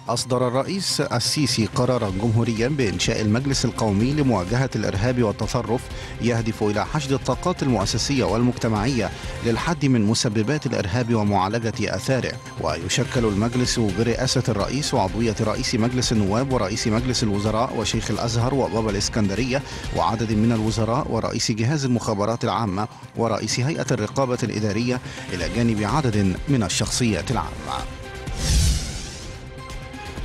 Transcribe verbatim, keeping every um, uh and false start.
أصدر الرئيس السيسي قرارا جمهوريا بإنشاء المجلس القومي لمواجهة الإرهاب والتطرف يهدف إلى حشد الطاقات المؤسسية والمجتمعية للحد من مسببات الإرهاب ومعالجة آثاره. ويشكل المجلس برئاسة الرئيس وعضوية رئيس مجلس النواب ورئيس مجلس الوزراء وشيخ الأزهر وبابا الإسكندرية وعدد من الوزراء ورئيس جهاز المخابرات العامة ورئيس هيئة الرقابة الإدارية إلى جانب عدد من الشخصيات العامة.